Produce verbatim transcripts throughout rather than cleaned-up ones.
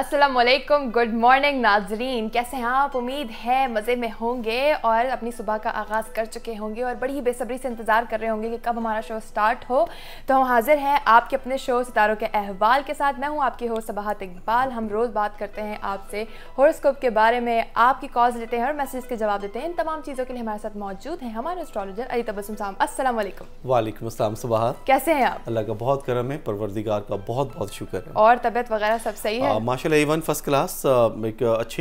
अस्सलामुअलैकुम, good morning नाजरीन। कैसे हैं आप? उम्मीद है मज़े में होंगे और अपनी सुबह का आगाज़ कर चुके होंगे और बड़ी ही बेसब्री से इंतज़ार कर रहे होंगे कि कब हमारा शो स्टार्ट हो। तो हम हाजिर हैं आपके अपने शो सितारों के अहवाल के साथ। मैं हूं आपकी होस्ट सबाहत इकबाल। हम रोज़ बात करते हैं आपसे हॉरोस्कोप के बारे में, आपकी कॉल्स लेते हैं और मैसेज के जवाब देते हैं। इन तमाम चीज़ों के लिए हमारे साथ मौजूद हैं हमारे एस्ट्रोलॉजर अली तबस्सुम साहब। अस्सलाम वालेकुम। वालेकुम अस्सलाम सबाहत। कैसे हैं आप? अल्लाह का बहुत करम है, परवरदिगार का बहुत बहुत शुक्र है। और तबीयत वगैरह सब सही है? माशाल्लाह एवन फर्स्ट क्लास। एक अच्छे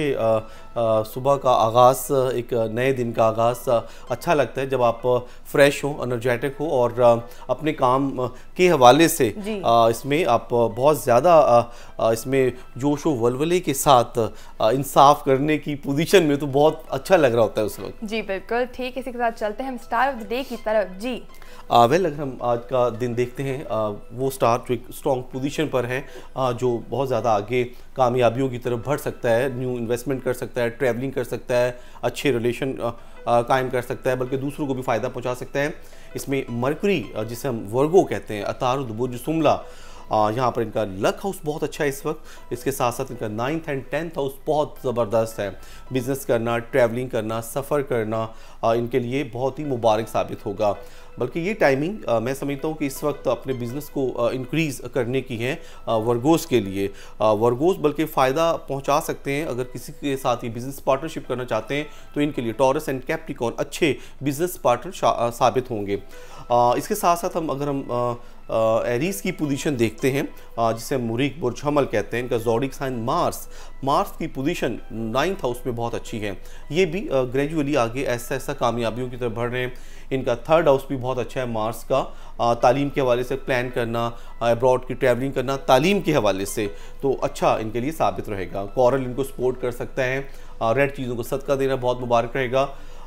सुबह का आगाज़, एक नए दिन का आगाज़ अच्छा लगता है जब आप फ्रेश हो, एनर्जेटिक हो और अपने काम के हवाले से इसमें आप बहुत ज़्यादा इसमें जोश व वलवले के साथ इंसाफ करने की पोजीशन में, तो बहुत अच्छा लग रहा होता है उस वक्त। जी बिल्कुल ठीक। इसी के साथ चलते हैं हम स्टार ऑफ द डे की तरफ। जी वेल uh, अगर हम आज का दिन देखते हैं, uh, वो स्टार जो एक स्ट्रॉन्ग पोजीशन पर है, uh, जो बहुत ज़्यादा आगे कामयाबियों की तरफ बढ़ सकता है, न्यू इन्वेस्टमेंट कर सकता है, ट्रैवलिंग कर सकता है, अच्छे रिलेशन uh, uh, कायम कर सकता है, बल्कि दूसरों को भी फ़ायदा पहुंचा सकता है। इसमें मरकरी uh, जिसे हम वर्गो कहते हैं, अतारुद बुर्ज सुमला, Uh, यहाँ पर इनका लक हाउस बहुत अच्छा है इस वक्त। इसके साथ साथ इनका नाइन्थ एंड टेंथ हाउस बहुत ज़बरदस्त है। बिज़नेस करना, ट्रैवलिंग करना, सफ़र करना uh, इनके लिए बहुत ही मुबारक साबित होगा। बल्कि ये टाइमिंग uh, मैं समझता हूँ कि इस वक्त अपने बिज़नेस को इंक्रीज़ uh, करने की है uh, वर्गोस के लिए। uh, वर्गोस बल्कि फ़ायदा पहुँचा सकते हैं। अगर किसी के साथ ये बिज़नेस पार्टनरशिप करना चाहते हैं तो इनके लिए टॉरस एंड कैप्रिकॉर्न अच्छे बिज़नेस पार्टनर साबित होंगे। uh, इसके साथ साथ हम अगर हम uh, एरीज़ की पोजीशन देखते हैं, जिसे मुरीक बुर्ज हमल कहते हैं, इनका ज़ोडिक साइन मार्स मार्स की पोजीशन नाइन्थ हाउस में बहुत अच्छी है। ये भी ग्रेजुअली आगे ऐसा ऐसा कामयाबियों की तरफ बढ़ रहे हैं। इनका थर्ड हाउस भी बहुत अच्छा है मार्स का। तालीम के हवाले से प्लान करना, अब्रॉड की ट्रैवलिंग करना, तालीम के हवाले से तो अच्छा इनके लिए साबित रहेगा। कॉरल इनको सपोर्ट कर सकता है। रेड चीज़ों को सदका देना बहुत मुबारक रहेगा।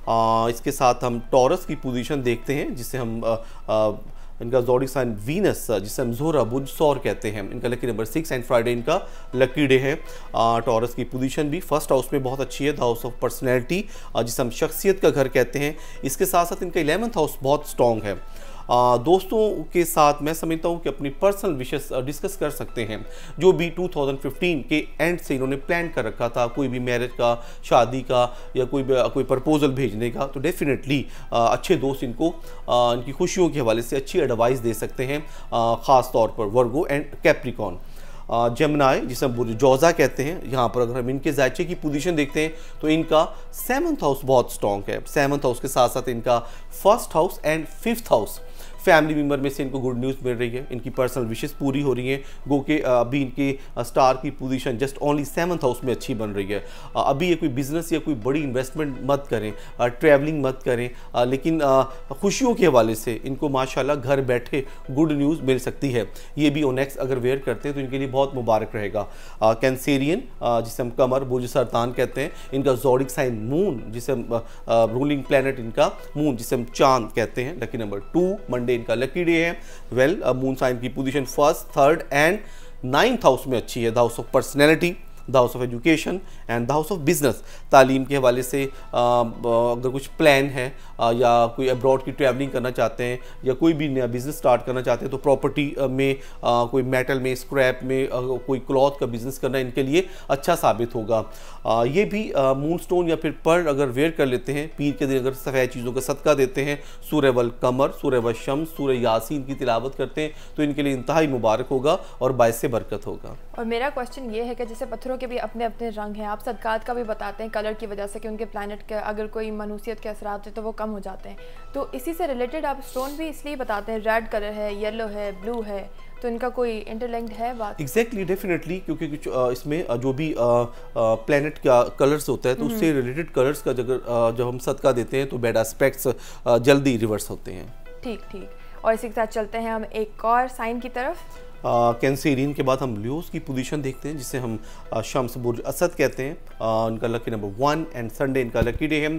इसके साथ हम टॉरस की पोजीशन देखते हैं, जिसे हम आ, आ, इनका ज़ोडिक साइन वीनस, जिसे हम ज़ोहरा बुर्ज सौर कहते हैं, इनका lucky number six and Friday इनका लकी डे है। टॉरस की पोजीशन भी फर्स्ट हाउस में बहुत अच्छी है, द हाउस ऑफ पर्सनैलिटी, जिसे हम शख्सियत का घर कहते हैं। इसके साथ साथ इनका इलेवंथ हाउस बहुत स्ट्रॉन्ग है। आ, दोस्तों के साथ मैं समझता हूँ कि अपनी पर्सनल विशेस डिस्कस कर सकते हैं, जो भी टू थाउजेंड फिफ्टीन के एंड से इन्होंने प्लान कर रखा था, कोई भी मैरिज का, शादी का या कोई कोई प्रपोजल भेजने का, तो डेफिनेटली अच्छे दोस्त इनको आ, इनकी खुशियों के हवाले से अच्छी एडवाइस दे सकते हैं, ख़ास तौर पर वर्गो एंड कैप्रिकॉर्न। जमनाई जिसे हम बुर्ज जौज़ा कहते हैं, यहाँ पर अगर हम इनके जायचे की पोजीशन देखते हैं तो इनका सेवन्थ हाउस बहुत स्ट्रॉन्ग है। सेवन्थ हाउस के साथ साथ इनका first house and fifth house, family member में से इनको गुड न्यूज़ मिल रही है, इनकी पर्सनल विशेस पूरी हो रही हैं। गो के अभी इनके स्टार की position just only seventh house में अच्छी बन रही है। अभी ये कोई बिजनेस या कोई बड़ी इन्वेस्टमेंट मत करें, ट्रैवलिंग मत करें, लेकिन खुशियों के हवाले से इनको माशाल्लाह घर बैठे गुड न्यूज़ मिल सकती है। ये भी ओनेक्स अगर वेयर करते हैं तो इनके लिए बहुत मुबारक रहेगा। कैंसेरियन जिसे हम कमर बुर्ज सरतान कहते हैं, इनका ज़ोडिक साइन मून, जिसे हम रूलिंग प्लैनेट इनका मून, जिसे हम चांद कहते हैं, लकी नंबर टू, मंडे इनका लकी डे है। वेल मून साइन की position first, third and ninth house में अच्छी है। The house of personality, the house of education and the house of business. तालीम के हवाले से आ, अगर कुछ प्लान है आ, या कोई अब्रॉड की ट्रैवलिंग करना चाहते हैं या कोई भी नया बिज़नेस स्टार्ट करना चाहते हैं, तो प्रॉपर्टी में आ, कोई मेटल में, स्क्रैप में, आ, कोई क्लॉथ का बिज़नेस करना इनके लिए अच्छा साबित होगा। आ, ये भी मून स्टोन या फिर पर्ल अगर वेयर कर लेते हैं, पीर के दिन अगर सफ़ेद चीज़ों का सदका देते हैं, सूरह वल कमर, सूरह वल शम्स, सूरह यासीन की तिलावत करते हैं, तो इनके लिए इंतहाई मुबारक होगा और बाइस से बरकत होगा। और मेरा क्वेश्चन ये है कि जैसे पत्थरों के भी अपने अपने रंग हैं, आप सदकात का भी बताते हैं कलर की वजह से कि उनके प्लैनेट के अगर कोई मनूसियत के असरात है तो वो कम हो जाते हैं, तो इसी से रिलेटेड आप स्टोन भी इसलिए बताते हैं, रेड कलर है, येलो है, ब्लू है, तो इनका कोई इंटरलिंक्ड है बात? एग्जैक्टली, डेफिनेटली, क्योंकि कुछ इसमें जो भी प्लैनेट का कलर्स होता है तो उससे रिलेटेड कलर्स का जब जब हम सदका देते हैं तो बैड एस्पेक्ट्स जल्दी रिवर्स होते हैं। ठीक ठीक। और इसी के साथ चलते हैं हम एक और साइन की तरफ। कैंसेरियन के बाद हम लियोस की पोजीशन देखते हैं, जिसे हम शम्स बुर्ज असद कहते हैं। uh, इनका lucky number one and Sunday इनका लकी डे है।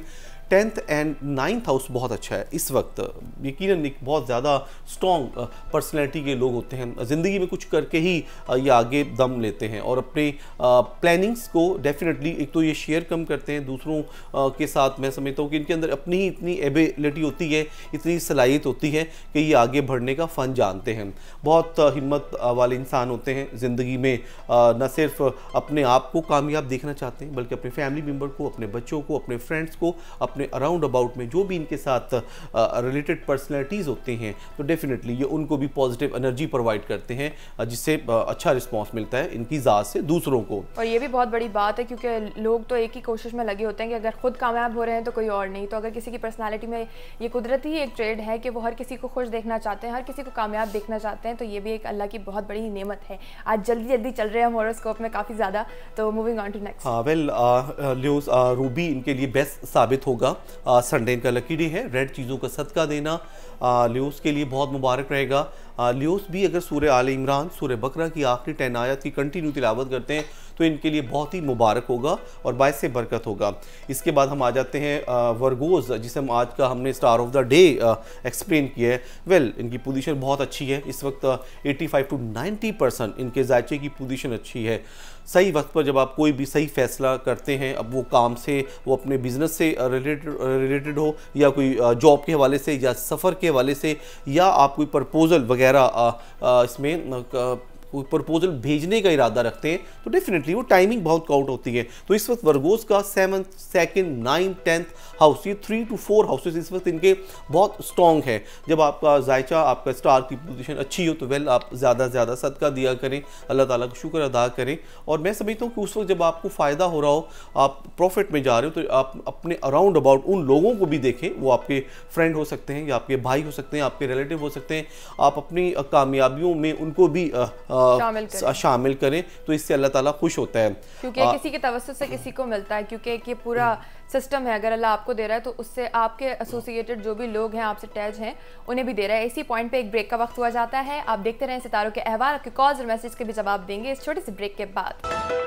टेंथ एंड नाइन्थ हाउस बहुत अच्छा है इस वक्त। यकीनन एक बहुत ज़्यादा स्ट्रॉन्ग पर्सनैलिटी के लोग होते हैं, ज़िंदगी में कुछ करके ही ये आगे दम लेते हैं और अपने प्लानिंग्स को डेफिनेटली एक तो ये शेयर कम करते हैं दूसरों के साथ। मैं समझता हूँ कि इनके अंदर अपनी ही इतनी एबिलिटी होती है, इतनी सलाहियत होती है कि ये आगे बढ़ने का फ़न जानते हैं। बहुत हिम्मत वाले इंसान होते हैं ज़िंदगी में, न सिर्फ अपने आप को कामयाब देखना चाहते हैं बल्कि अपने फैमिली मेम्बर को, अपने बच्चों को, अपने फ्रेंड्स को, अपने अराउंड अबाउट में जो भी इनके साथ रिलेटेड पर्सनैलिटीज़ होती हैं तो डेफिनेटली ये उनको भी पॉजिटिव एनर्जी प्रोवाइड करते हैं, जिससे अच्छा रिस्पॉन्स मिलता है इनकी ज़ात से दूसरों को। और ये भी बहुत बड़ी बात है क्योंकि लोग तो एक ही कोशिश में लगे होते हैं कि अगर खुद कामयाब हो रहे हैं तो कोई और नहीं। तो अगर किसी की पर्सनालिटी में ये कुदरती एक ट्रेड है कि वो हर किसी को खुश देखना चाहते हैं, हर किसी को कामयाब देखना चाहते हैं, तो ये भी एक अल्लाह की बहुत बड़ी नेमत है। आज जल्दी जल्दी चल रहे हैं हॉरोस्कोप में काफ़ी ज़्यादा, तो मूविंग ऑन टू नेक्स्ट। हाँ वेल लियोस, रूबी इनके लिए बेस्ट साबित होगा। संडे इनका लकी डे है, रेड चीज़ों का सदका देना लियोस के लिए बहुत मुबारक रहेगा। लियोस भी अगर सूरह आले इमरान, सूरह बकरा की आखिरी टेन आयत की कंटिन्यू तिलावत करते हैं तो इनके लिए बहुत ही मुबारक होगा और बायस से बरकत होगा। इसके बाद हम आ जाते हैं वर्गोज, जिसे हम आज का हमने star of the day explain किया है। वेल इनकी पोजीशन बहुत अच्छी है इस वक्त, पचासी टू नब्बे परसेंट इनके जायचे की पोजीशन अच्छी है। सही वक्त पर जब आप कोई भी सही फैसला करते हैं, अब वो काम से, वो अपने बिजनेस से रिलेटेड रिलेटेड हो या कोई जॉब के हवाले से या सफ़र के हवाले से या आप कोई प्रपोजल वगैरह इसमें कोई प्रपोजल भेजने का इरादा रखते हैं तो डेफिनेटली वो टाइमिंग बहुत काउंट होती है। तो इस वक्त वर्गोस का seventh, second, nine, tenth house, ये थ्री टू फोर हाउसेस इस वक्त इनके बहुत स्ट्रॉन्ग है। जब आपका जायचा, आपका स्टार की पोजीशन अच्छी हो तो वेल आप ज़्यादा से ज़्यादा सदका दिया करें, अल्लाह ताला का शुक्र अदा करें। और मैं समझता हूँ कि उस वक्त जब आपको फ़ायदा हो रहा हो, आप प्रॉफिट में जा रहे हो, तो आप अपने अराउंड अबाउट उन लोगों को भी देखें। वो आपके फ्रेंड हो सकते हैं या आपके भाई हो सकते हैं, आपके रिलेटिव हो सकते हैं। आप अपनी कामयाबियों में उनको भी आ, शामिल करें। शामिल करें तो इससे अल्लाह ताला खुश होता है, क्योंकि आ, किसी के तवज्जुह से किसी को मिलता है। क्योंकि ये पूरा सिस्टम है, अगर अल्लाह आपको दे रहा है तो उससे आपके एसोसिएटेड जो भी लोग हैं, आपसे अटैच हैं, उन्हें भी दे रहा है। इसी पॉइंट पे एक ब्रेक का वक्त हुआ जाता है। आप देखते रहें सितारों के अहवाल, आपके कॉल्स और मैसेज के भी जवाब देंगे इस छोटे से ब्रेक के बाद।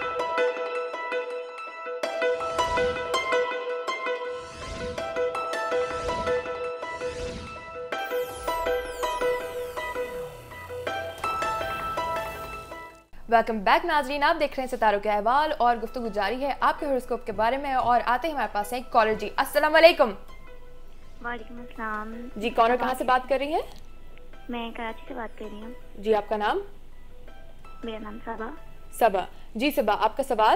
वेलकम बैक नाजरीन, आप देख रहे हैं सितारों के अहवाल और गुफ्तगू जारी है आपके हॉरोस्कोप के बारे में। और आते ही हमारे पास है एक कॉलर जी। अस्सलाम वालेकुम। वालेकुम अस्सलाम जी, कॉलर कहाँ से बात कर रही हैं? मैं कराची से बात कर रही हूँ। जी, आपका नाम? मेरा नाम सबा। सबा जी, सबा आपका सवाल?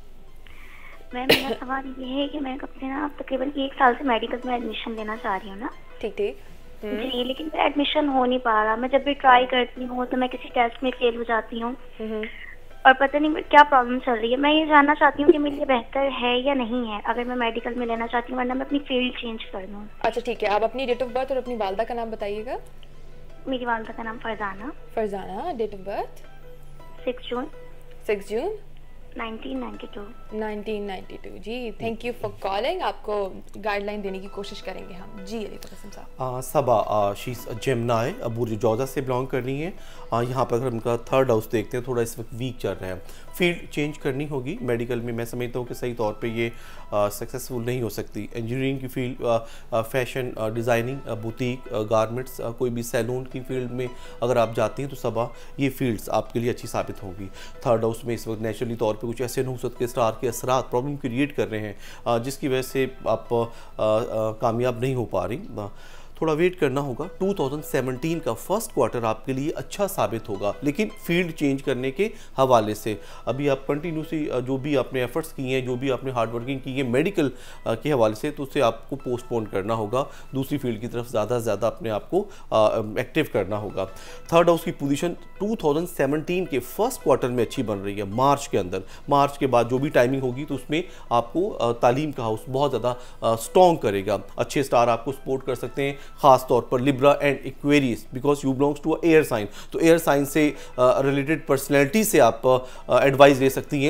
मैं मेरा सवाल ये है कि मैं कब से ना तकरीबन एक साल से मेडिकल में एडमिशन लेना चाह रही हूँ ना। ठीक ठीक जी, लेकिन मेरा एडमिशन हो नहीं पा रहा। मैं जब भी ट्राई करती हूँ तो मैं किसी टेस्ट में फेल हो जाती हूँ और पता नहीं क्या प्रॉब्लम चल रही है। मैं ये जानना चाहती हूँ कि मेरे लिए बेहतर है या नहीं है अगर मैं मेडिकल में लेना चाहती हूँ, वरना मैं अपनी फील्ड चेंज कर दूँ। अच्छा ठीक है, आप अपनी डेट ऑफ बर्थ और अपनी वालदा का नाम बताइएगा। मेरी वालदा का नाम Farzana. Farzana, date of birth? Six June six June nineteen ninety two. Nineteen ninety two. जी, थैंक यू फॉर कॉलिंग। आपको गाइडलाइन देने की कोशिश करेंगे हम। जी अली तबस्सुम साहब। सबा शी इज़ जेमिनी, बुर्ज जौज़ा से बिलोंग करनी है। यहाँ पर अगर उनका थर्ड हाउस देखते हैं, थोड़ा इस वक्त वीक चल रहा है, फील्ड चेंज करनी होगी मेडिकल में। मैं समझता हूँ कि सही तौर पे ये सक्सेसफुल नहीं हो सकती। इंजीनियरिंग की field, fashion designing, boutique, garments, कोई भी सैलून की फील्ड में अगर आप जाती हैं तो सबा ये फील्ड्स आपके लिए अच्छी साबित होंगी। थर्ड हाउस में इस वक्त नेचुरली तौर पे कुछ ऐसे नहुसत के स्टार के असरात प्रॉब्लम क्रिएट कर रहे हैं जिसकी वजह से आप कामयाब नहीं हो पा रही। थोड़ा वेट करना होगा। टू थाउजेंड सेवनटीन का फर्स्ट क्वार्टर आपके लिए अच्छा साबित होगा, लेकिन फील्ड चेंज करने के हवाले से अभी आप कंटिन्यूसली जो भी आपने एफर्ट्स किए हैं, जो भी आपने हार्ड वर्किंग की है मेडिकल के हवाले से, तो उससे आपको पोस्टपोन करना होगा। दूसरी फील्ड की तरफ ज़्यादा से ज़्यादा अपने आप को एक्टिव करना होगा। थर्ड हाउस की पोजीशन टू थाउजेंड सेवनटीन के फर्स्ट क्वार्टर में अच्छी बन रही है, मार्च के अंदर। मार्च के बाद जो भी टाइमिंग होगी तो उसमें आपको तालीम का हाउस बहुत ज़्यादा स्ट्रॉन्ग करेगा। अच्छे स्टार आपको सपोर्ट कर सकते हैं, खास तौर पर Libra and Aquarius, because you belongs to air sign. तो एयर साइन से रिलेटेड पर्सनैलिटी से आप एडवाइस ले सकती हैं।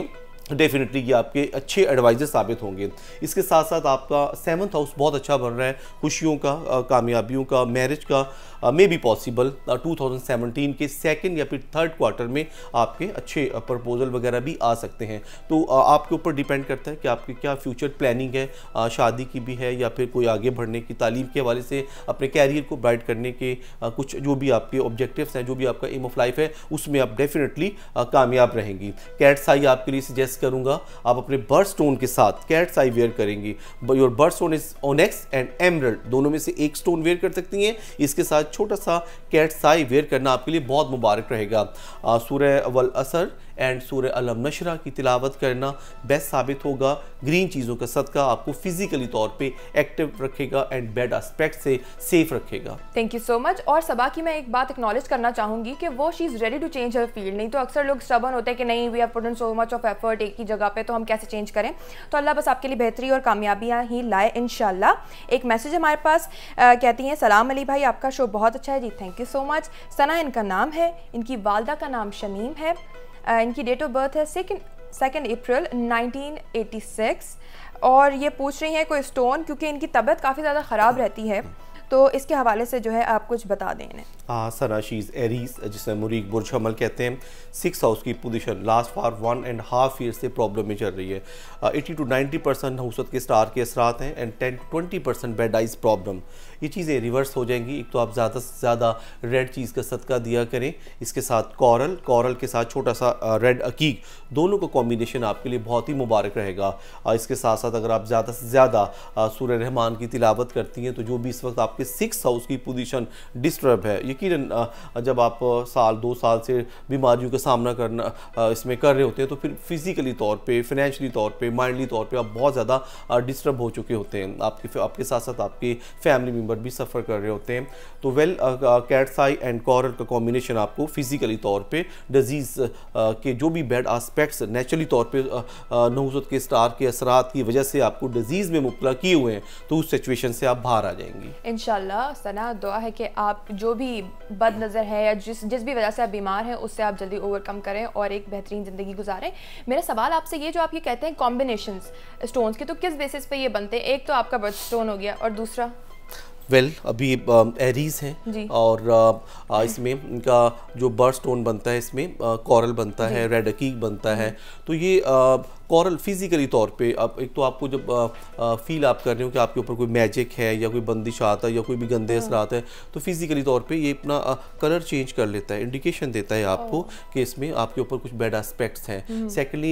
डेफिनेटली ये आपके अच्छे एडवाइजर साबित होंगे। इसके साथ साथ आपका सेवन्थ हाउस बहुत अच्छा बन रहा है, खुशियों का, कामयाबियों का, मैरिज का may be possible two thousand seventeen के सेकंड या फिर थर्ड क्वार्टर में आपके अच्छे प्रपोजल वगैरह भी आ सकते हैं। तो आपके ऊपर डिपेंड करता है कि आपकी क्या फ्यूचर प्लानिंग है, शादी की भी है या फिर कोई आगे बढ़ने की, तालीम के हवाले से अपने कैरियर को ब्राइट करने के कुछ जो भी आपके ऑब्जेक्टिव्स हैं, जो भी आपका एम ऑफ लाइफ है, उसमें आप डेफिनेटली कामयाब रहेंगी। कैट्स आई आपके लिए सजेस्ट करूंगा, आप अपने बर्थ स्टोन के साथ कैट्स आई वेयर करेंगी। Your birth stone is onyx and emerald, दोनों में से एक स्टोन वेयर कर सकती हैं। इसके साथ छोटा सा कैट्स आई वेयर करना आपके लिए बहुत मुबारक रहेगा। सूरह वल असर एंड सूरह अलम नशरा की तिलावत करना बेस्ट साबित होगा। ग्रीन चीज़ों का सदका आपको फिजिकली तौर पे एक्टिव रखेगा एंड बैड एस्पेक्ट से सेफ रखेगा। Thank you so much. और सबा की मैं एक बात एक्नॉलेज करना चाहूँगी कि वो she is ready to change her field. नहीं तो अक्सर लोग स्टबर्न होते हैं कि नहीं we have put in so much of effort एक ही जगह पे, तो हम कैसे चेंज करें। तो अल्लाह बस आपके लिए बेहतरी और कामयाबियाँ ही लाए इंशाल्लाह। एक मैसेज हमारे पास आ, कहती हैं, सलाम अली भाई, आपका शो बहुत अच्छा है जी, thank you so much. Sana इनका नाम है, इनकी वालदा का नाम शमीम है, Uh, इनकी डेट ऑफ बर्थ है second second April nineteen eighty six और ये पूछ रही हैं कोई स्टोन, क्योंकि इनकी तबीयत काफ़ी ज़्यादा ख़राब रहती है, तो इसके हवाले से जो है आप कुछ बता दें इन्हें। हाँ, सना शी इज़ एरीज, जिसे मुरीक बुर्ज हमल कहते हैं। सिक्स हाउस की position last for one and half year से प्रॉब्लम में चल रही है। एटी टू नाइन्टी परसेंट हौसत के स्टार के असरात हैं and ten to twenty percent bad eyes problem. ये चीज़ें रिवर्स हो जाएंगी। एक तो आप ज़्यादा से ज़्यादा रेड चीज़ का सदका दिया करें, इसके साथ कॉरल कॉरल के साथ छोटा सा रेड अकीक, दोनों का कॉम्बिनेशन आपके लिए बहुत ही मुबारक रहेगा। इसके साथ साथ अगर आप ज़्यादा से ज़्यादा सूरह रहमान की तिलावत करती हैं, तो जो भी इस वक्त आपके सिक्स हाउस की पोजीशन डिस्टर्ब है, यकीनन जब आप साल दो साल से बीमारियों का सामना करना इसमें कर रहे होते हैं, तो फिर फिजिकली तौर पे, फाइनेंशियली तौर पे, माइंडली तौर पे आप बहुत ज़्यादा डिस्टर्ब हो चुके होते हैं। आपके आपके साथ साथ आपके फैमिली मेम्बर भी सफ़र कर रहे होते हैं। तो well cat's eye and coral का कॉम्बिनेशन आपको फिजिकली तौर पे डिजीज़ के जो भी बैड आस्पेक्ट्स नेचुरली तौर पे नहुसत के स्टार के असरात की वजह से आपको डिजीज़ में मुब्तला किए हुए हैं, तो उस सिचुएशन से आप बाहर आ जाएंगी इंशाल्लाह। सना, दुआ है कि आप जो भी बद नज़र है या जिस जिस भी वजह से आप बीमार हैं, उससे आप जल्दी ओवरकम करें और एक बेहतरीन ज़िंदगी गुजारें। मेरा सवाल आपसे ये, जो आप ये कहते हैं कॉम्बिनेशंस स्टोन्स के, तो किस बेसिस पे ये बनते हैं? एक तो आपका बर्थ स्टोन हो गया और दूसरा वेल well, अभी एरीज हैं और आ, इसमें इनका जो बर्थ स्टोन बनता है, इसमें कॉरल बनता है, रेड अकीक बनता है। तो ये आ, कॉरल फिजिकली तौर पे आप एक तो आपको जब आ, आ, फील आप कर रहे हो कि आपके ऊपर कोई मैजिक है या कोई बंदिश आता है या कोई भी गंदे असरात है, तो फिजिकली तौर पे ये अपना आ, कलर चेंज कर लेता है, इंडिकेशन देता है आपको कि इसमें आपके ऊपर कुछ बैड एस्पेक्ट्स हैं। सेकेंडली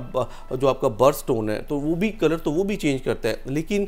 जो आपका बर्थ स्टोन है, तो वो भी कलर तो वो भी चेंज करता है, लेकिन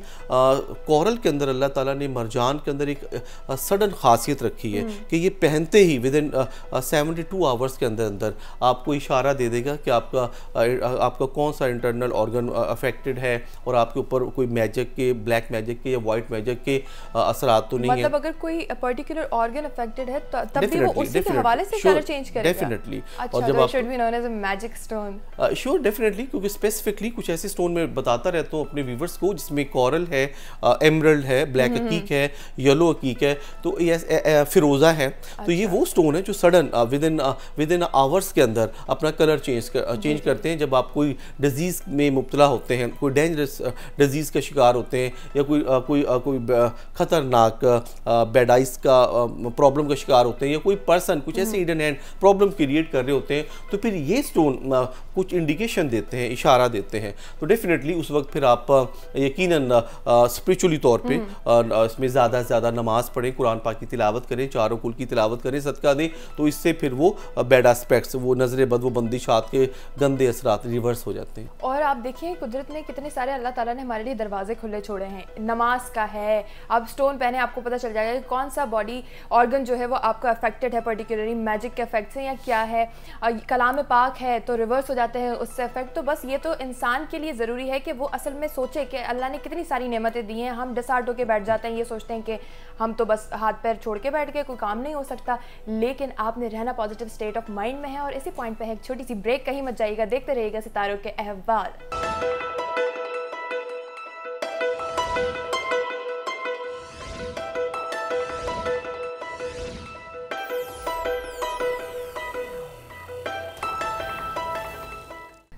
कॉरल के अंदर अल्लाह ताला ने मरजान के अंदर एक सडन खासियत रखी है कि ये पहनते ही within seventy two hours के अंदर अंदर आपको इशारा दे देगा कि आपका आपका कौन सा इंटरनल ऑर्गन अफेक्टेड है और आपके ऊपर कोई मैजिक के, ब्लैक मैजिक के या वाइट मैजिक के असरात तो नहीं है। मतलब अगर कोई पर्टिकुलर ऑर्गन अफेक्टेड है तो तब भी वो उसी के हवाले से कलर चेंज करेगा। डेफिनेटली। और जब आप should be known as a magic stone. Sure, definitely, क्योंकि स्पेसिफिकली कुछ ऐसे स्टोन में बताता रहता हूँ अपने व्यूवर्स को जिसमें कॉरल है, एमरल्ड है, ब्लैक अकीक है, येलो अकीक है, तो ये फिरोजा है। तो ये वो स्टोन है जो sudden within within hours के अंदर अपना कलर चेंज कर, चेंज करते हैं। जब आप कोई डिजीज़ में मुब्तला होते हैं, कोई डेंजरस डिजीज़ का शिकार होते हैं या कोई आ, कोई आ, कोई ख़तरनाक बेडाइस का प्रॉब्लम का शिकार होते हैं या कोई पर्सन कुछ ऐसे हिडन हैंड प्रॉब्लम क्रिएट कर रहे होते हैं, तो फिर ये स्टोन कुछ इंडिकेशन देते हैं, इशारा देते हैं। तो डेफिनेटली उस वक्त फिर आप यकीनन स्पिरिचुअली तौर पे इसमें ज़्यादा से ज़्यादा नमाज पढ़ें, कुरान पाक की तिलावत करें, चारों कुल की तिलावत करें, सदका दें, तो इससे फिर वो बैड एस्पेक्ट्स, वो नजर बद, वो बंदिशात के गंदे असरात रिवर्स हो जाते हैं। और आप देखिए कुदरत ने कितने सारे, अल्लाह ताला ने हमारे लिए दरवाजे खुले छोड़े हैं। नमाज का है, आप स्टोन पहने, आपको पता चल जाएगा कि कौन सा बॉडी ऑर्गन जो है वो आपका अफेक्टेड है, पर्टिकुलरली मैजिक के इफेक्ट से या क्या है। कलाम पाक है तो रिवर्स हो जाते हैं उससे इफेक्ट। तो बस ये तो इंसान के लिए ज़रूरी है कि वो असल में सोचे कि अल्लाह ने कितनी सारी नेमतें दी हैं। हम डिसहार्ट होकर बैठ जाते हैं, ये सोचते हैं कि हम तो बस हाथ पैर छोड़ के बैठ गए, कोई काम नहीं हो सकता, लेकिन आपने रहना पॉजिटिव स्टेट ऑफ माइंड में है। और इसी पॉइंट पे है एक छोटी सी ब्रेक, कहीं मत जाइएगा, देखते रहिएगा सितारों के अहवाल।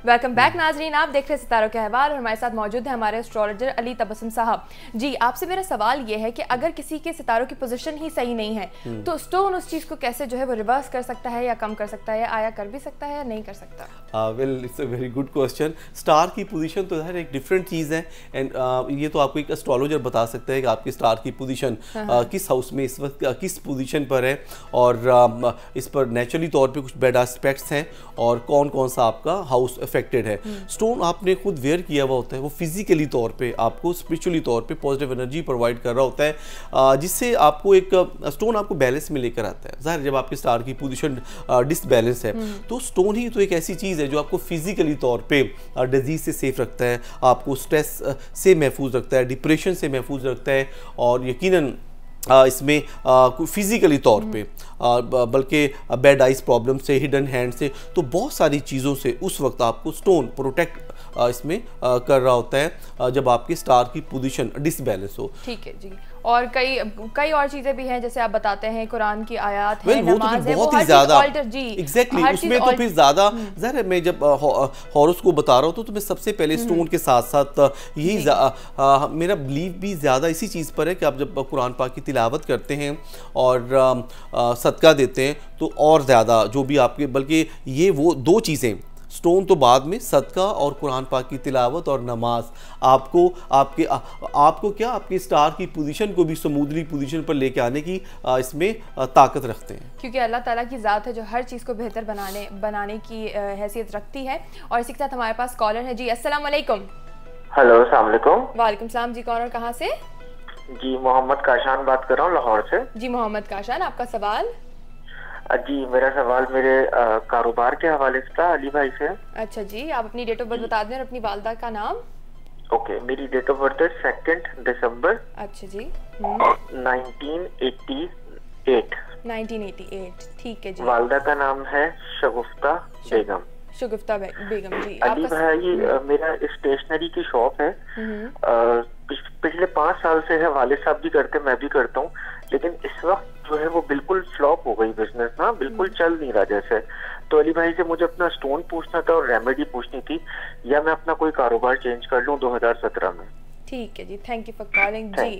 वेलकम बैक नाजरीन, आप देख रहे हैं सितारों के अहवाल और हमारे साथ मौजूद है हमारे एस्ट्रोलॉजर अली तबस्सुम साहब। जी, आपसे मेरा सवाल ये है कि अगर किसी के सितारों की पोजीशन ही सही नहीं है तो स्टोन उस चीज़ को कैसे जो है वो रिवर्स कर सकता है या कम कर सकता है, या आया कर भी सकता है या नहीं कर सकता? Well, it's a very good question. Star की पोजीशन तो है एक डिफरेंट चीज़ है, एंड uh, ये तो आपको एक एस्ट्रोलॉजर बता सकता है कि आपकी स्टार की पोजीशन uh, किस हाउस में इस वक्त uh, किस पोजीशन पर है, और uh, इस पर नेचुरली तौर पे कुछ बैड एस्पेक्ट्स हैं और कौन कौन सा आपका हाउस अफेक्टेड है। स्टोन आपने खुद वेयर किया हुआ होता है, वो फिजिकली तौर पे आपको स्पिरिचुअली तौर पे पॉजिटिव एनर्जी प्रोवाइड कर रहा होता है, uh, जिससे आपको एक स्टोन uh, आपको बैलेंस में लेकर आता है। ज़ाहिर जब आपकी स्टार की पोजीशन डिसबैलेंस है तो स्टोन ही तो एक ऐसी चीज़ है जो आपको फिजिकली तौर पे डिजीज से सेफ रखता है, आपको स्ट्रेस से महफूज रखता है, डिप्रेशन से महफूज रखता है, और यकीनन इसमें फिजिकली तौर पे बल्कि बेड आइज प्रॉब्लम से, हिडन हैंड से, तो बहुत सारी चीज़ों से उस वक्त आपको स्टोन प्रोटेक्ट इसमें कर रहा होता है जब आपकी स्टार की पोजीशन डिसबैलेंस हो। ठीक है जी। और कई कई और चीजें भी हैं, जैसे आप बताते हैं कुरान की आयत है, well, नमाज है, बहुत वो ही ज्यादा जी एग्जैक्टली उसमें तो फिर ज्यादा ज़ाहिर है, मैं जब हॉरोस को बता रहा हूँ तो मैं सबसे पहले स्टोन के साथ साथ यही आ, मेरा बिलीव भी ज़्यादा इसी चीज़ पर है कि आप जब कुरान पाक की तिलावत करते हैं और आ, आ, सदका देते हैं तो और ज़्यादा जो भी आपके, बल्कि ये वो दो चीज़ें, स्टोन तो बाद में, सदका और कुरान पाक की तिलावत और नमाज आपको आपके आ, आपको क्या आपकी स्टार की पोजीशन को भी स्मूथली पोजीशन पर लेके आने की आ, इसमें आ, ताकत रखते हैं, क्योंकि अल्लाह ताला की ज़ात है जो हर चीज़ को बेहतर बनाने बनाने की हैसियत रखती है। और इसी के साथ हमारे पास कॉलर है जी। अस्सलाम वालेकुम। हेलो, अस्सलाम वालेकुम। वालेकुम सलाम जी। कौन और कहाँ से? जी, मोहम्मद काशान बात कर रहा हूँ लाहौर से। जी मोहम्मद काशान, आपका सवाल? जी, मेरा सवाल मेरे कारोबार के हवाले से था, अली भाई से। अच्छा जी, आप अपनी डेट ऑफ बर्थ बता दें और अपनी वालदा का नाम। ओके, मेरी डेट ऑफ बर्थ है सेकेंड दिसंबर। अच्छा जी। Nineteen eighty eight. Nineteen eighty eight, ठीक है जी। वालदा का नाम है शगुफ्ता बेगम। शगुफ्ता बेगम जी। अली भाई, मेरा स्टेशनरी की शॉप है, पिछले पाँच साल से है, वालिद साहब भी करते, मैं भी करता हूँ, लेकिन इस वक्त जो है वो बिल्कुल फ्लॉप हो गई बिजनेस ना, बिल्कुल चल नहीं रहा जैसे। तो अली भाई से मुझे अपना स्टोन पूछना था और रेमेडी पूछनी थी, या मैं अपना कोई कारोबार चेंज कर लूँ दो हज़ार सत्रह में। ठीक है जी, थैंक यू फॉर कॉलिंग जी।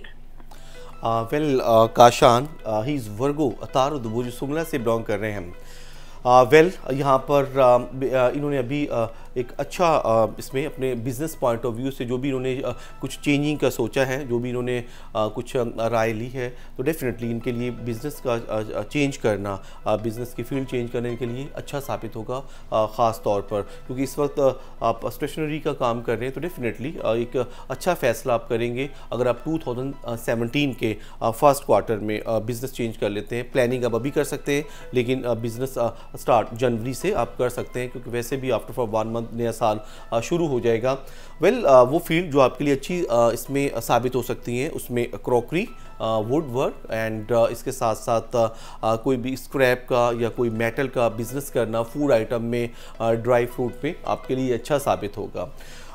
Well Kashan, he is Virgo, अतारुद बुर्ज सुमला से बिलोंग कर रहे हैं। वेल uh, well, यहाँ पर uh, इन्होंने अभी uh, एक अच्छा uh, इसमें अपने बिज़नेस पॉइंट ऑफ व्यू से जो भी इन्होंने uh, कुछ चेंजिंग का सोचा है, जो भी इन्होंने uh, कुछ uh, राय ली है, तो डेफिनेटली इनके लिए बिज़नेस का uh, चेंज करना, uh, बिज़नेस की फील्ड चेंज करने के लिए अच्छा साबित होगा, uh, ख़ास तौर पर क्योंकि इस वक्त uh, आप स्टेशनरी का काम कर रहे हैं, तो डेफिनेटली uh, एक अच्छा फ़ैसला आप करेंगे अगर आप टू थाउजेंड सेवेंटीन के फर्स्ट uh, क्वार्टर में बिज़नेस uh, चेंज कर लेते हैं। प्लानिंग आप अभी कर सकते हैं, लेकिन बिज़नेस uh, स्टार्ट जनवरी से आप कर सकते हैं, क्योंकि वैसे भी आफ्टर फॉर वन मंथ नया साल शुरू हो जाएगा। वेल well, वो फील्ड जो आपके लिए अच्छी इसमें साबित हो सकती है, उसमें क्रॉकरी, वुड वर्क एंड इसके साथ साथ uh, कोई भी स्क्रैप का या कोई मेटल का बिजनेस करना, फूड आइटम में, ड्राई फ्रूट में आपके लिए अच्छा साबित होगा।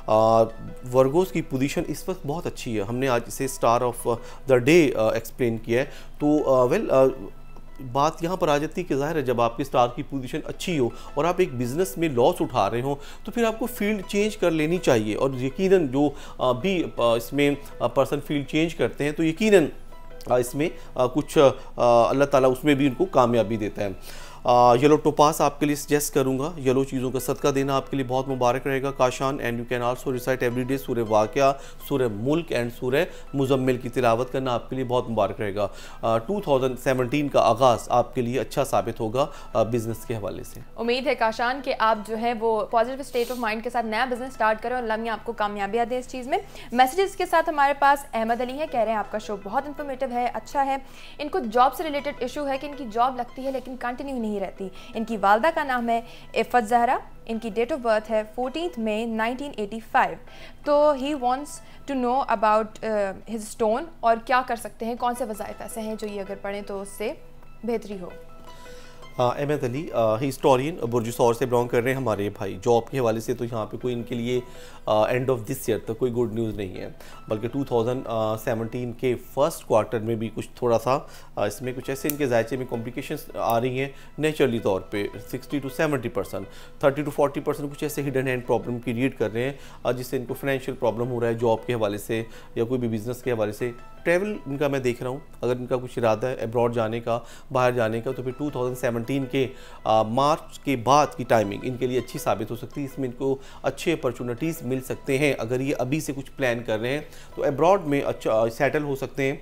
वर्गोस की पोजीशन इस वक्त बहुत अच्छी है, हमने आज इसे star of the day explain किया है। तो वेल uh, well, uh, बात यहाँ पर आ जाती है कि ज़ाहिर है जब आपकी स्टार की पोजीशन अच्छी हो और आप एक बिज़नेस में लॉस उठा रहे हो तो फिर आपको फील्ड चेंज कर लेनी चाहिए। और यकीनन जो भी इसमें पर्सन फील्ड चेंज करते हैं तो यकीनन इसमें कुछ अल्लाह ताला उसमें भी उनको कामयाबी देता है। येलो टोपास आपके लिए सजेस्ट करूंगा, येलो चीज़ों का सदका देना आपके लिए बहुत मुबारक रहेगा Kashan. And you can also recite every day सूरह वाक़िया, सूरह मुल्क एंड सूरह मुज़म्मिल की तिलावत करना आपके लिए बहुत मुबारक रहेगा। टू थाउजेंड सेवेंटीन का आगाज़ आपके लिए अच्छा साबित होगा बिजनेस के हवाले से। उम्मीद है काशान कि आप जो है वो पॉजिटिव स्टेट ऑफ माइंड के साथ नया बिजनेस स्टार्ट करें और अल्लाह मियां आपको कामयाबियाँ दें इस चीज़ में। मैसेजेस के साथ हमारे पास अहमद अली हैं, कह रहे हैं आपका शो बहुत इन्फॉर्मेटिव है, अच्छा है। इनको जॉब से रिलेटेड इशू है कि इनकी जॉब लगती है लेकिन कंटिन्यू नहीं रहती। इनकी वालदा का नाम है इफ़त ज़हरा, इनकी डेट ऑफ बर्थ है फोर्टीन्थ मई नाइनटीन एटी फाइव। तो he wants to know about his stone और क्या कर सकते हैं, कौन से वज़ाइफ ऐसे हैं जो ये अगर पढ़ें तो उससे बेहतरी हो। अहमद अली हिस्टोरियन बुर्जुसौर से बिलोंग कर रहे हैं हमारे भाई। जॉब के हवाले से तो यहाँ पे कोई इनके लिए एंड ऑफ दिस ईयर तक कोई गुड न्यूज़ नहीं है, बल्कि टू थाउजेंड सेवनटीन के फर्स्ट क्वार्टर में भी कुछ थोड़ा सा uh, इसमें कुछ ऐसे इनके जायचे में कॉम्प्लिकेशंस आ रही हैं नेचुरली तौर पे। Sixty to seventy percent thirty to forty percent कुछ ऐसे हिडन हैंड प्रॉब्लम क्रिएट कर रहे हैं uh, जिससे इनको फाइनेंशियल प्रॉब्लम हो रहा है जॉब के हवाले से या कोई भी बिजनेस के हवाले से। ट्रैवल इनका मैं देख रहा हूँ, अगर इनका कुछ इरादा है अब्रॉड जाने का, बाहर जाने का, तो फिर टू थाउजेंड सेवनटीन के आ, मार्च के बाद की टाइमिंग इनके लिए अच्छी साबित हो सकती है। इसमें इनको अच्छे अपॉर्चुनिटीज़ मिल सकते हैं। अगर ये अभी से कुछ प्लान कर रहे हैं तो अब्रॉड में अच्छा सेटल हो सकते हैं,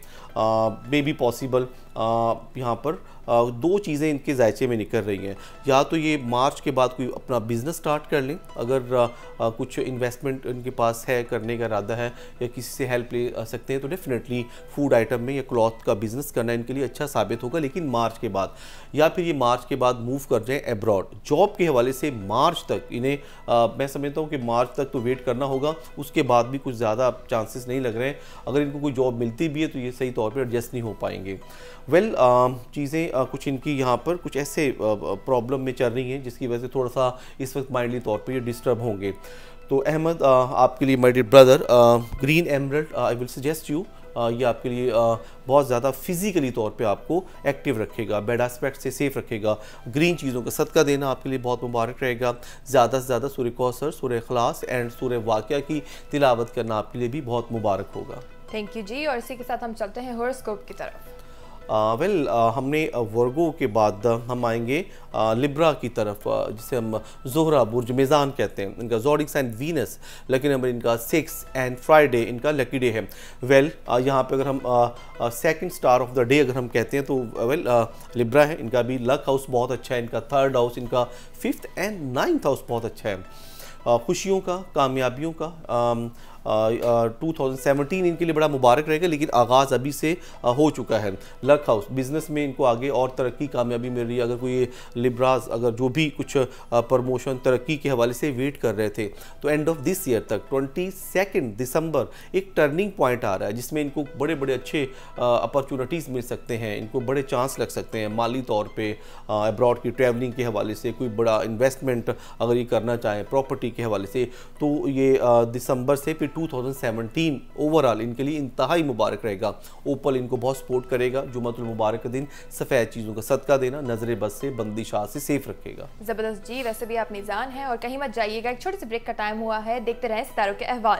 मे बी पॉसिबल। यहाँ पर आ, दो चीज़ें इनके जायचे में निकल रही हैं, या तो ये मार्च के बाद कोई अपना बिज़नेस स्टार्ट कर लें, अगर आ, आ, कुछ इन्वेस्टमेंट इनके पास है, करने का इरादा है या किसी से हेल्प ले सकते हैं, तो डेफिनेटली फूड आइटम में या क्लॉथ का बिज़नेस करना इनके लिए अच्छा साबित होगा, लेकिन मार्च के बाद। या फिर ये मार्च के बाद मूव कर जाएँ अब्रॉड। जॉब के हवाले से मार्च तक इन्हें आ, मैं समझता हूँ कि मार्च तक तो वेट करना होगा, उसके बाद भी कुछ ज़्यादा चांसेस नहीं लग रहे हैं। अगर इनको कोई जॉब मिलती भी है तो ये सही तौर पर एडजस्ट नहीं हो पाएंगे। वेल well, चीज़ें कुछ इनकी यहाँ पर कुछ ऐसे प्रॉब्लम में चल रही हैं जिसकी वजह से थोड़ा सा इस वक्त माइंडली तौर पे ये डिस्टर्ब होंगे। तो अहमद, आपके लिए my dear brother, green emerald I will suggest you, ये आपके लिए बहुत ज़्यादा फिजिकली तौर पे आपको एक्टिव रखेगा, बैड एस्पेक्ट से सेफ रखेगा। ग्रीन चीज़ों का सदका देना आपके लिए बहुत मुबारक रहेगा। ज़्यादा से ज़्यादा सूरह कौसर, सूरह इखलास एंड सूरह वाक़िया की तिलावत करना आपके लिए भी बहुत मुबारक होगा। थैंक यू जी। और इसी के साथ हम चलते हैं हॉरोस्कोप की तरफ। वेल uh, well, uh, हमने वर्गो के बाद uh, हम आएंगे लिब्रा uh, की तरफ, uh, जिसे हम जोहरा बुर्ज मेज़ान कहते हैं। इनका zodiac sign Venus, lucky number इनका सिक्स एंड फ्राइडे इनका लकी डे है। वेल well, uh, यहाँ पे अगर हम second star of the day अगर हम कहते हैं तो वेल well, लिब्रा uh, है। इनका भी लक हाउस बहुत अच्छा है, इनका थर्ड हाउस, इनका फिफ्थ एंड नाइन्थ हाउस बहुत अच्छा है। uh, खुशियों का, कामयाबियों का um, टू थाउजेंड सेवनटीन इनके लिए बड़ा मुबारक रहेगा, लेकिन आगाज़ अभी से आ, हो चुका है। लक हाउस बिज़नेस में इनको आगे और तरक्की, कामयाबी मिल रही है। अगर कोई लिब्राज अगर जो भी कुछ प्रमोशन, तरक्की के हवाले से वेट कर रहे थे, तो एंड ऑफ दिस ईयर तक ट्वेंटी सेकेंड दिसंबर एक टर्निंग पॉइंट आ रहा है जिसमें इनको बड़े बड़े अच्छे अपॉर्चुनिटीज़ मिल सकते हैं, इनको बड़े चांस लग सकते हैं माली तौर पर। अब्रॉड की ट्रैवलिंग के हवाले से कोई बड़ा इन्वेस्टमेंट अगर ये करना चाहें प्रॉपर्टी के हवाले से, तो ये दिसंबर से फिर टू थाउजेंड सेवनटीन ओवरऑल इनके लिए इंतहाई मुबारक रहेगा। ओपल इनको बहुत सपोर्ट करेगा। जुम्मतुल मुबारक के दिन सफ़ेद चीज़ों का सदका देना नजर बस से, बंदिशाह से सेफ रखेगा। ज़बरदस्त जी। वैसे भी आप मीज़ान हैं और कहीं मत जाइएगा, एक छोटे से ब्रेक का टाइम हुआ है, देखते रहें सितारों के अहवाल।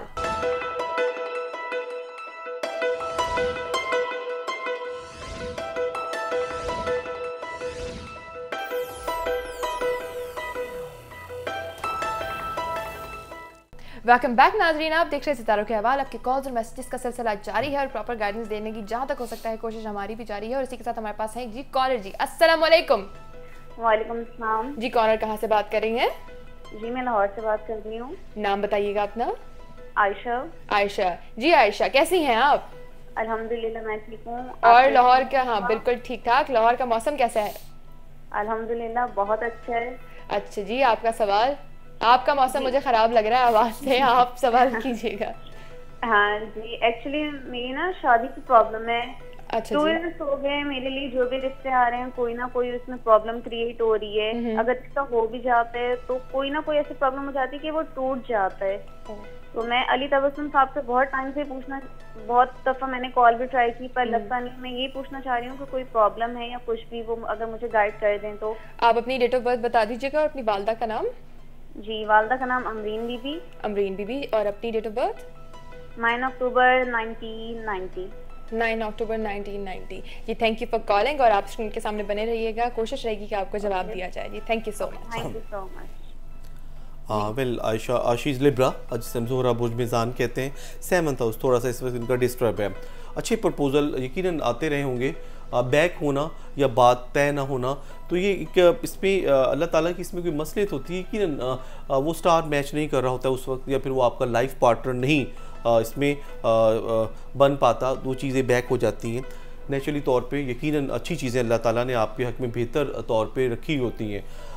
वेलकम बैक नाजरीन, आप देख रहे हैं सितारों के अहवाल। आपके कॉल्स और मैसेजेस का सिलसिला जारी है और प्रॉपर गाइडेंस देने की जहाँ तक हो सकता है कोशिश हमारी भी जारी है। और इसी के साथ हमारे पास है जी कॉलर जी। अस्सलाम वालेकुम। वालेकुम सलाम जी। कॉलर कहाँ से बात कर रही हैं? जी मैं लाहौर से बात कर रही हूँ। नाम बताइएगा अपना। आयशा। आयशा जी। आयशा कैसी हैं आप? अल्हम्दुलिल्लाह मैं ठीक हूँ। और लाहौर का? हाँ बिल्कुल ठीक ठाक। लाहौर का मौसम कैसा है? अल्हम्दुलिल्लाह बहुत अच्छा है। अच्छा जी। आपका सवाल? आपका मौसम मुझे खराब लग रहा है आवाज से, आप सवाल कीजिएगा। हाँ जी, एक्चुअली मेरी ना शादी की प्रॉब्लम है। अच्छा टू इयर्स हो गए मेरे लिए, जो भी रिश्ते आ रहे हैं कोई ना कोई उसमें प्रॉब्लम क्रिएट हो रही है। अगर रिश्ता हो भी जाता है तो कोई ना कोई ऐसी प्रॉब्लम हो जाती है कि वो टूट जाता है। तो मैं अली तबस्सुम साहब से बहुत टाइम से पूछना, बहुत दफ़ा मैंने कॉल भी ट्राई की पर लगता नहीं। मैं ये पूछना चाह रही हूँ कि कोई प्रॉब्लम है या कुछ भी, वो अगर मुझे गाइड कर दें तो। आप अपनी डेट ऑफ बर्थ बता दीजिएगा और अपनी वालदा का नाम। जी, वालदा का नाम अमरीन बीबी। अमरीन बीबी। और अपनी डेट ऑफ बर्थ? नाइन अक्टूबर नाइनटीन नाइंटी। नाइन अक्टूबर नाइनटीन नाइंटी। जी थैंक यू फॉर कॉलिंग और आप स्क्रीन के सामने बने रहिएगा, कोशिश रहेगी कि आपको जवाब दिया जाए। जी thank you so much. Thank you so much. हाँ वेल आयशा आशीष लिब्रा, जिसे हम जोहरा बुर्ज मेज़ान कहते हैं, सेवंथ हाउस थोड़ा सा इस वक्त इनका डिस्टर्ब है। अच्छे प्रपोजल यकीनन आते रहे होंगे, बैक होना या बात तय ना होना, तो ये एक इसमें अल्लाह ताला की इसमें कोई मसलियत होती है कि वो स्टार मैच नहीं कर रहा होता है उस वक्त, या फिर वो आपका लाइफ पार्टनर नहीं इसमें बन पाता, दो चीज़ें बैक हो जाती हैं। नेचुरली तौर पे यकीनन अच्छी चीज़ें अल्लाह ताला ने आपके हक़ में बेहतर तौर पे रखी होती हैं।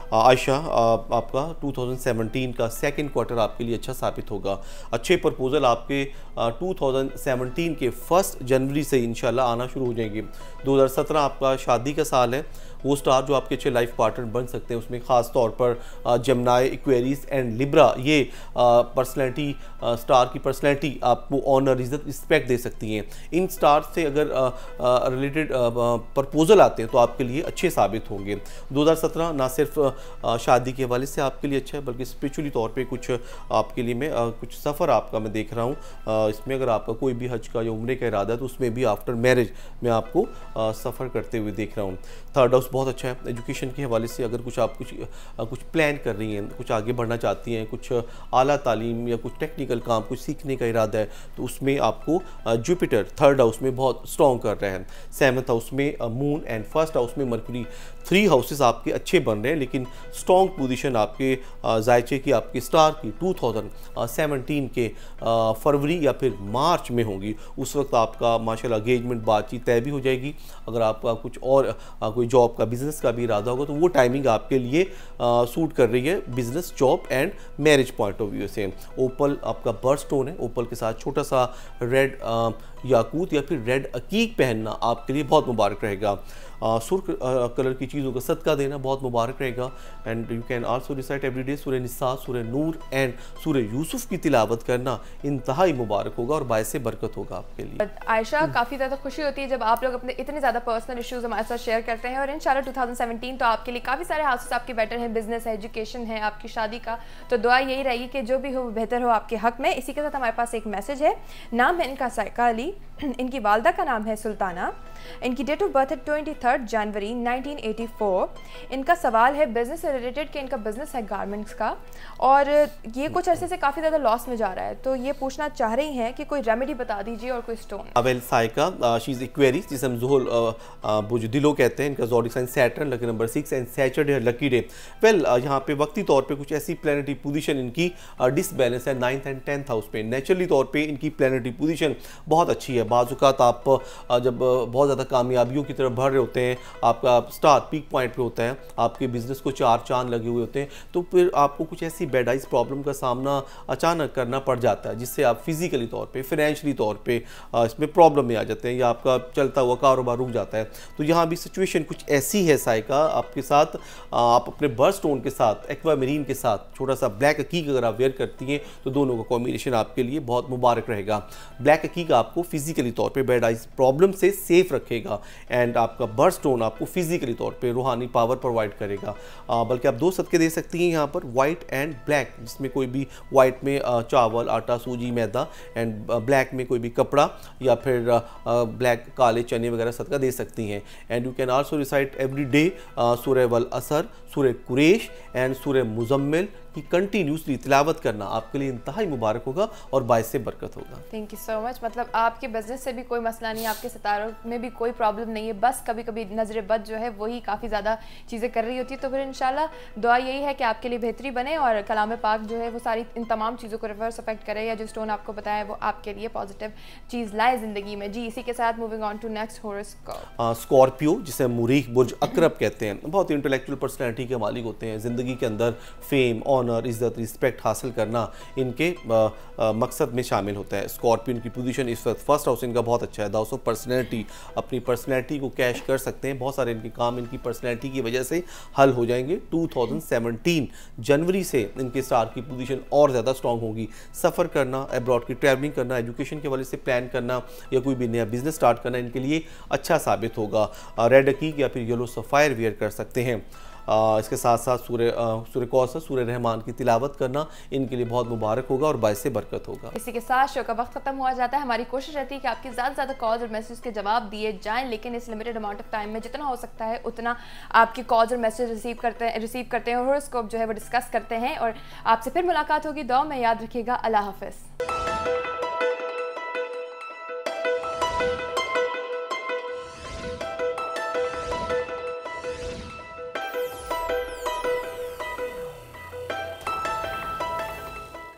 आयशा, आपका टू थाउजेंड सेवनटीन का सेकंड क्वार्टर आपके लिए अच्छा साबित होगा। अच्छे प्रपोजल आपके टू थाउजेंड सेवनटीन के फर्स्ट जनवरी से इंशाल्लाह आना शुरू हो जाएंगे। दो हज़ार सत्रह आपका शादी का साल है, वो स्टार जो आपके अच्छे लाइफ पार्टनर बन सकते हैं उसमें ख़ास तौर पर जेमिनी, एक्वेरियस एंड लिब्रा, ये पर्सनैलिटी स्टार की पर्सनैलिटी आपको ऑनर, इज्जत, रिस्पेक्ट दे सकती हैं। इन स्टार से अगर रिलेटेड प्रपोजल आते हैं तो आपके लिए अच्छे साबित होंगे। दो हज़ार सत्रह ना सिर्फ आ, शादी के हवाले से आपके लिए अच्छा है, बल्कि स्पिरिचुअली तौर पे कुछ आपके लिए मैं आ, कुछ सफ़र आपका मैं देख रहा हूँ। इसमें अगर आपका कोई भी हज का या उम्रे का इरादा है तो उसमें भी आफ्टर मैरिज मैं आपको सफ़र करते हुए देख रहा हूँ। थर्ड हाउस बहुत अच्छा है। एजुकेशन के हवाले से अगर कुछ आप कुछ आ, कुछ प्लान कर रही हैं, कुछ आगे बढ़ना चाहती हैं, कुछ आला तालीम या कुछ टेक्निकल काम कुछ सीखने का इरादा है, तो उसमें आपको जुपिटर थर्ड हाउस में बहुत स्ट्रॉन्ग कर रहे हैं। सेवन्थ हाउस में मून एंड फर्स्ट हाउस में मरकरी, थ्री हाउसेस आपके अच्छे बन रहे हैं, लेकिन स्ट्रॉन्ग पोजीशन आपके जायचे की आपके स्टार की टू थाउजेंड सेवनटीन के फरवरी या फिर मार्च में होंगी। उस वक्त आपका माशाल्लाह एंगेजमेंट बातचीत तय भी हो जाएगी। अगर आपका कुछ और आ, कोई जॉब का बिजनेस का भी इरादा होगा तो वो टाइमिंग आपके लिए आ, सूट कर रही है business, job and marriage point of view से। ओपल आपका बर्थ स्टोन है, ओपल के साथ छोटा सा रेड याकूत या फिर रेड अकीक पहनना आपके लिए बहुत मुबारक रहेगा। सुर्ख कलर की चीज़ों का सदका देना बहुत मुबारक रहेगा। And you can also recite every day सूरह निसा, सूरह नूर एंड सूरह यूसुफ की तिलावत करना इंतहाई मुबारक होगा और बायसे बरकत होगा आपके लिए। आयशा, काफ़ी ज़्यादा खुशी होती है जब आप लोग अपने इतने ज़्यादा पर्सनल इश्यूज हमारे साथ शेयर करते हैं, और इंशाल्लाह टू थाउजेंड सेवनटीन तो आपके लिए काफ़ी सारे हाउसेस आपके बेटर हैं, बिजनेस है, एजुकेशन है, आपकी शादी का, तो दुआ यही रहेगी कि जो भी हो बेहतर हो आपके हक में। इसी के साथ हमारे पास एक मैसेज है। नाम है इनका साइका अली, इनकी वालदा का नाम है सुल्ताना, इनकी डेट ऑफ बर्थ है ट्वेंटी थर्ड जनवरी नाइनटीन एटी फोर। इनका सवाल है बिजनेस से रिलेटेड कि इनका बिजनेस है गारमेंट्स का, और ये कुछ अरसे से काफ़ी ज़्यादा लॉस में जा रहा है, तो ये पूछना चाह रही हैं कि कोई रेमेडी बता दीजिए और कोई stone. Well Saika, she is Aquarius, जिसे हम जुहुल बुजदिलो कहते हैं। इनका zodiac sign Saturn, lucky number six and Saturday lucky day. Well यहाँ पे वक्ती तौर पे कुछ ऐसी प्लैनेटरी पोजीशन इनकी डिसबैलेंस है नाइन्थ एंड टेंथ हाउस पे। नेचुरली तौर पे इनकी प्लैनेटरी पोजीशन बहुत अच्छी है। बाज़-औक़ात आप जब बहुत ज़्यादा कामयाबियों की तरफ बढ़ रहे होते हैं, आपका स्टार पीक पॉइंट पे होता है, आपके बिजनेस को चार चांद लगे हुए होते हैं, तो फिर आपको कुछ ऐसी बेड आइज प्रॉब्लम का सामना अचानक करना पड़ जाता है, जिससे आप फिजिकली तौर पे, फाइनेंशियली तौर पे इसमें प्रॉब्लम में आ जाते हैं या आपका चलता हुआ कारोबार रुक जाता है। तो यहाँ भी सिचुएशन कुछ ऐसी है साइका आपके साथ। आप अपने बर्थ स्टोन के साथ, एक्वामेरीन के साथ छोटा सा ब्लैक अकीक अगर आप वेयर करती हैं तो दोनों का कॉम्बिनेशन आपके लिए बहुत मुबारक रहेगा। ब्लैक अकीक आपको फिजिकली तौर पे बेड आइज प्रॉब्लम से सेफ रखेगा, एंड आपका बर्थ स्टोन आपको फिजिकली तौर पे रूहानी पावर प्रोवाइड करेगा। आ, बल्कि आप दो सदके दे सकती हैं यहाँ पर, वाइट एंड ब्लैक, जिसमें कोई भी वाइट में आ, चावल, आटा, सूजी, मैदा, एंड ब्लैक में कोई भी कपड़ा या फिर ब्लैक काले चने वगैरह सदका दे सकती हैं। And you can also recite every day सूरह वल असर, सूरह कुरैश एंड सूरह मुज़म्मिल की कंटिन्यूसली तिलावत करना आपके लिए इंतहाई मुबारक होगा और बायसे बरकत होगा। Thank you so much. मतलब आपके बिजनेस से भी कोई मसला नहीं, आपके सितारों में भी कोई प्रॉब्लम नहीं है, बस कभी कभी नजर बद जो है वही काफ़ी ज़्यादा चीज़ें कर रही होती है। तो फिर इंशाल्लाह दुआ यही है कि आपके लिए बेहतरी बने और कलाम पाक जो है वो सारी इन तमाम चीज़ों को रिवर्स अफेक्ट करे, या जो स्टोन आपको बताया वो आपके लिए पॉजिटिव चीज़ लाए ज़िंदगी में। जी, इसी के साथ moving on to next horoscope. Scorpio, जिसे मुरीख बुर्ज अकरब कहते हैं, बहुत इंटेलेक्चुअल पर्सनैलिटी के मालिक होते हैं। ज़िंदगी के अंदर फेम, ऑनर, इज्जत, रिस्पेक्ट हासिल करना इनके आ, आ, मकसद में शामिल होता है। स्कॉर्पियन की पोजीशन इस वक्त फर्स्ट हाउस इनका बहुत अच्छा है। द हाउस ऑफ पर्सनैलिटी, अपनी पर्सनैलिटी को कैश कर सकते हैं। बहुत सारे इनके काम इनकी पर्सनैलिटी की वजह से हल हो जाएंगे। टू थाउजेंड सेवनटीन जनवरी से इनके स्टार की पोजीशन और ज़्यादा स्ट्रॉन्ग होगी। सफ़र करना, अब्रॉड की ट्रैवलिंग करना, एजुकेशन के हवाले से प्लान करना या कोई भी नया बिजनेस स्टार्ट करना इनके लिए अच्छा साबित होगा। रेड अकीक या फिर येलो सफ़ायर वेयर कर सकते हैं। आ, इसके साथ साथ सूरह सूरह कौसर, सूरह रहमान की तिलावत करना इनके लिए बहुत मुबारक होगा और बायसे बरकत होगा। इसी के साथ शो का वक्त खत्म हुआ जाता है। हमारी कोशिश रहती है कि आपकी ज़्यादा से ज़्यादा कॉल्स और मैसेज के जवाब दिए जाएं, लेकिन इस लिमिटेड अमाउंट ऑफ टाइम में जितना हो सकता है उतना आपकी कॉल्स और मैसेज रिसीव करते हैं रिसीव करते हैं और हॉरोस्कोप जो है वो डिस्कस करते हैं। और आपसे फिर मुलाकात होगी। दुआ में याद रखिएगा। अल्लाह हाफ़िज़।